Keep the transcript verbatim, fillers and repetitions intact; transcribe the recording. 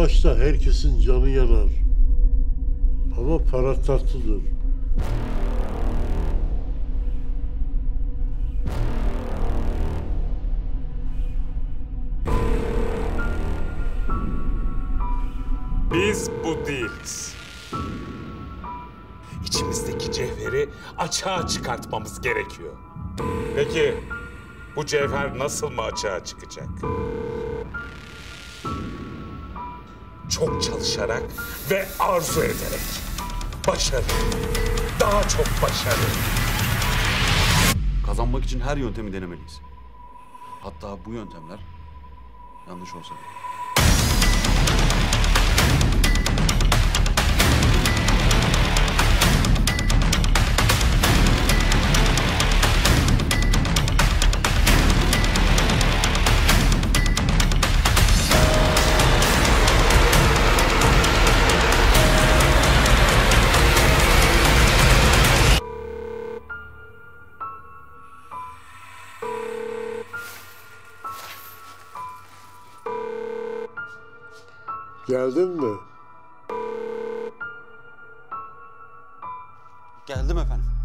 savaşta herkesin canı yanar. Ama para tatlıdır. Biz bu değiliz. İçimizdeki cevheri açığa çıkartmamız gerekiyor. Peki bu cevher nasıl mı açığa çıkacak? Çok çalışarak ve arzu ederek. Başarı. Daha çok başarı. Kazanmak için her yöntemi denemeliyiz. Hatta bu yöntemler yanlış olsa bile. Geldin mi? Geldim efendim.